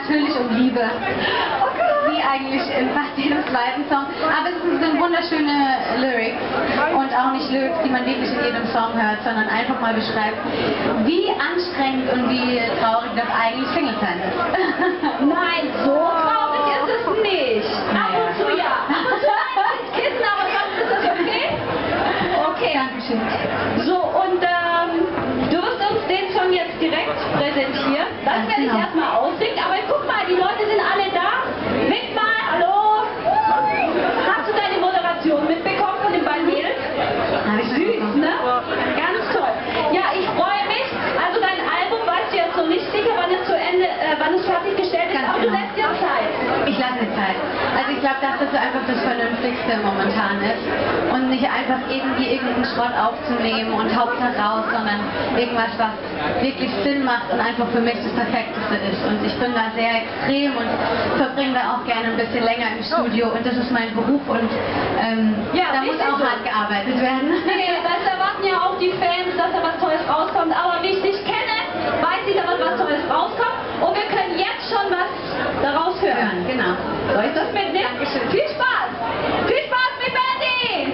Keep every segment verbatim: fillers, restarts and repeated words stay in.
natürlich um Liebe. Wie eigentlich in fast jedem zweiten Song. Aber es sind wunderschöne Lyrics und auch nicht Lyrics, die man wirklich in jedem Song hört, sondern einfach mal beschreibt, wie anstrengend und wie traurig das eigentlich Single-Sein ist. Nein, so traurig ist es nicht. Ab und zu ja. Ab und zu ins Kissen, aber sonst ist das okay? Okay. Dankeschön. So, und ähm, du wirst uns den Song jetzt direkt präsentieren. Das werde ich erstmal aussingen, aber guck mal, die Leute sind alle da. Wink mal, hallo. Hast du deine Moderation mitbekommen von dem Banel? Süß, ne? Ganz toll. Ja, ich freue mich. Also dein Album, weißt du jetzt noch nicht sicher, wann es zu Ende, äh, wann es fertiggestellt ist, aber du lässt dir Zeit. Ich lasse mir Zeit. Also ich glaube, dass das so einfach das Vernünftigste momentan ist. Und nicht einfach irgendwie irgendeinen Schrott aufzunehmen und Hauptsache raus, sondern irgendwas, was wirklich Sinn macht und einfach für mich das Perfekteste ist. Und ich bin da sehr extrem und verbringe da auch gerne ein bisschen länger im Studio. Und das ist mein Beruf und ähm, Ja, da muss auch so. hart gearbeitet werden. Nee, das erwarten ja auch die Fans, dass da was Tolles rauskommt. Aber wie ich dich kenne, weiß ich, dass was Tolles rauskommt. Und wir können jetzt schon was daraus hören. Genau. Soll ich das mitnehmen? Dankeschön. Viel Spaß! Viel Spaß mit Mandy!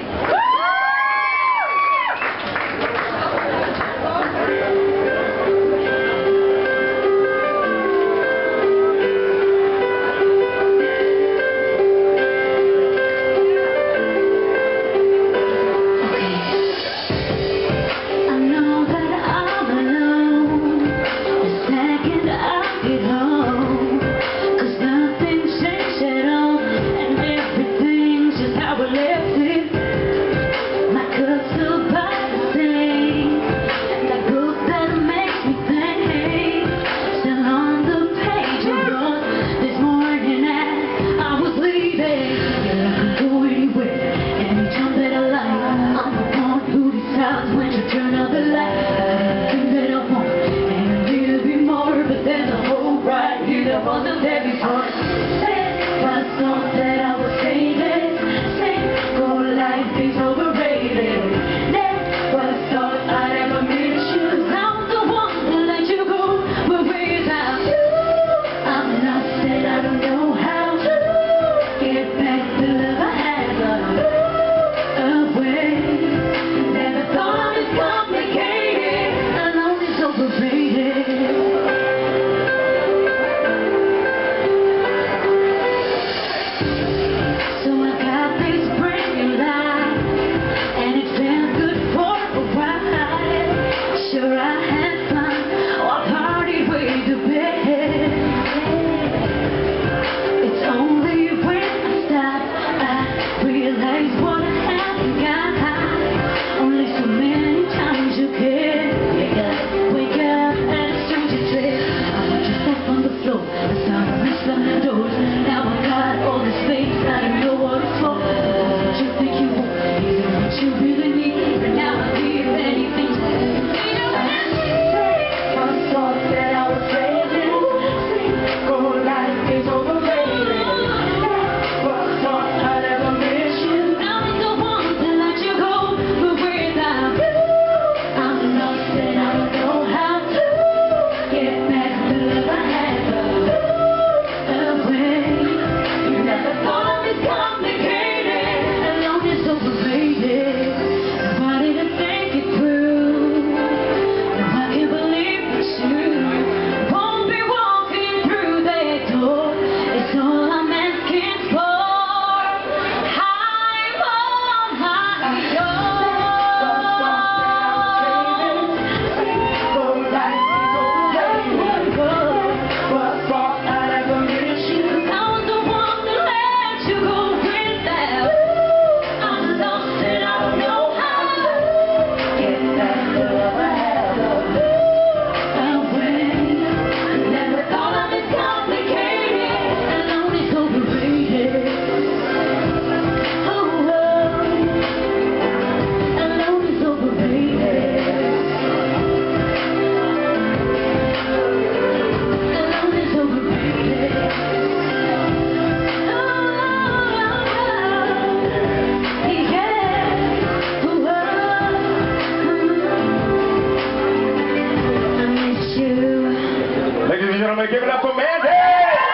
Give it up for Mandy!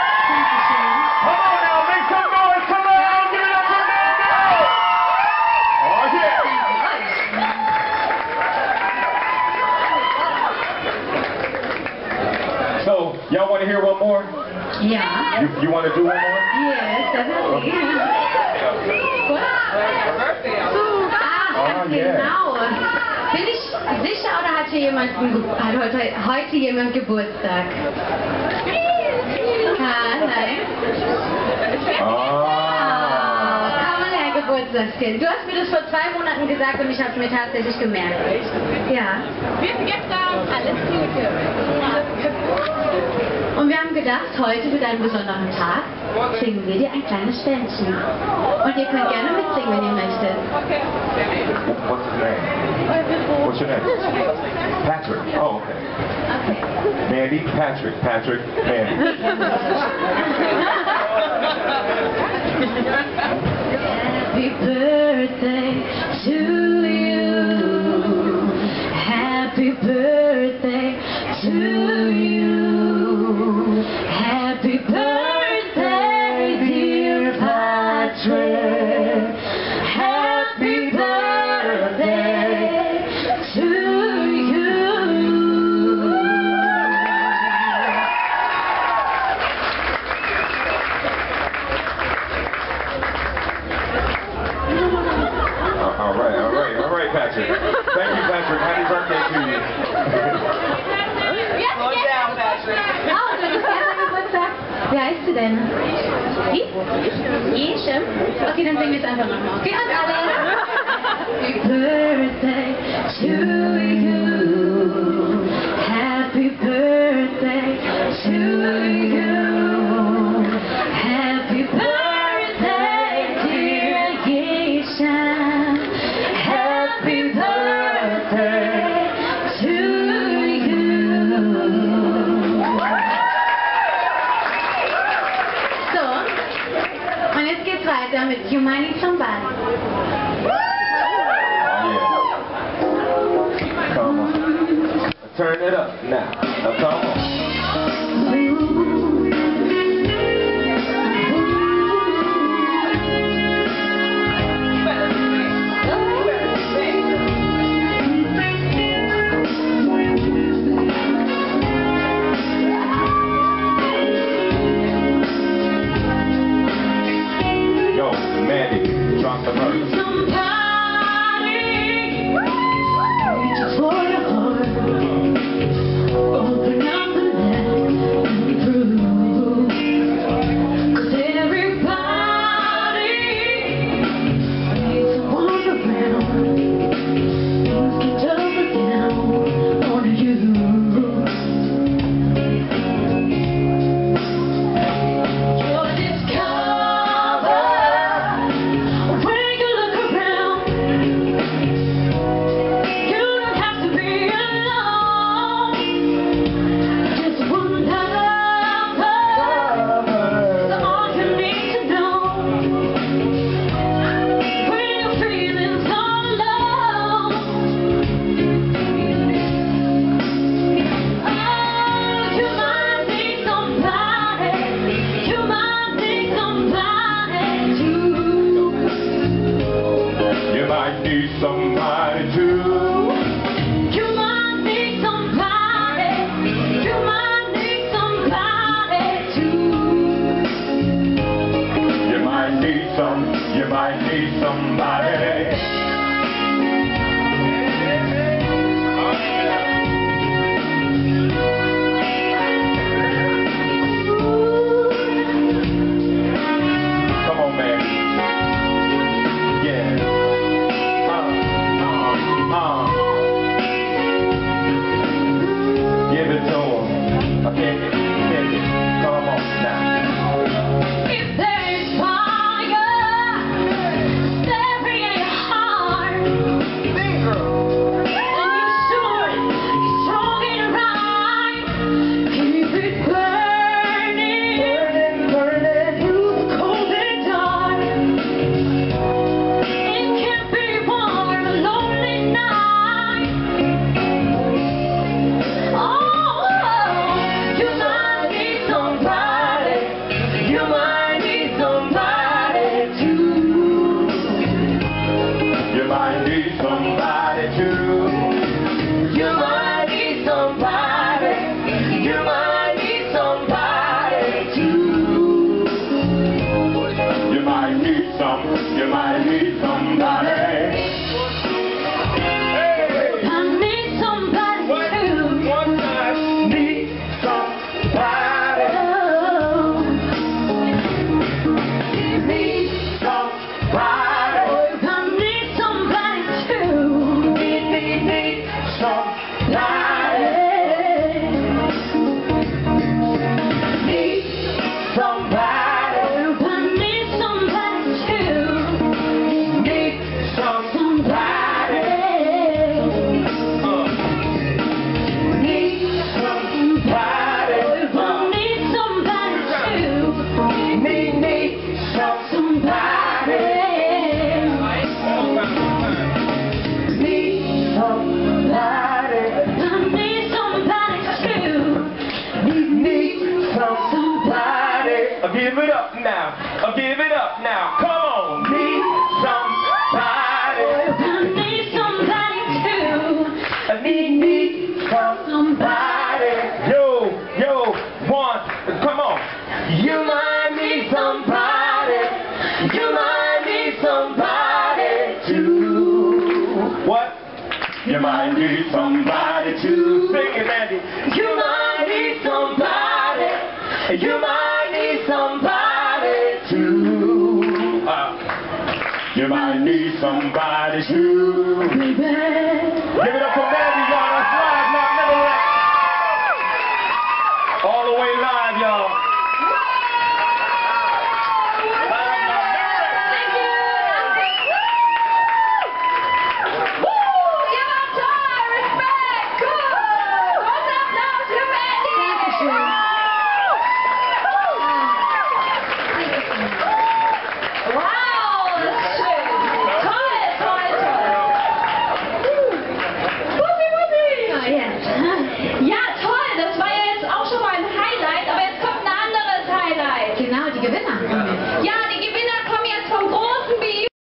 Y'all want to hear one more? Ja. You, you want to do one more? Yes, definitely. What? Ach, Oh, ganz yeah. genau. Bin ich sicher oder hat hier jemand, hat heute, heute jemand Geburtstag? Ah, nein. Ah. Kamala, Geburtstagskind. Du hast mir das vor zwei Monaten gesagt und ich habe es mir tatsächlich gemerkt. Ja. Wir gestern alles Gute. Und wir haben gedacht, heute für deinen besonderen Tag singen wir dir ein kleines Ständchen. Und ihr könnt gerne mitsingen, wenn ihr möchtet. What's his name? What's your name? Patrick. Oh, okay. Okay. Mandy, Patrick, Patrick, Mandy. Happy birthday to you. Happy birthday to you. Happy birthday, dear Patrick. Happy birthday to you. All right, all right, all right, Patrick. Thank you, Patrick. Happy birthday to you. Slow down, Patrick. Oh, du bist erster Geburtstag. Wie heißt du denn? Wie? Jeshem? Okay, dann singen wir es einfach nochmal. Okay, und alle. Happy birthday to you. Happy birthday to you. Happy birthday, dear Jeshem. Happy birthday to you. So, und jetzt geht's weiter mit You Might Need Somebody. Yeah. Come on. Turn it up now. Now come on. Yo, Mandy, drop the verse. Somebody reach for your heart. Open somebody. Uh, give it up now. Uh, give it up now. Come on. Need somebody. I need somebody too. I need, need somebody. Yo, yo, one. Come on. You might need somebody. You might need somebody too. What? You might need somebody to sing it, Andy. You might need somebody. You might need somebody to. Uh, you might need somebody to.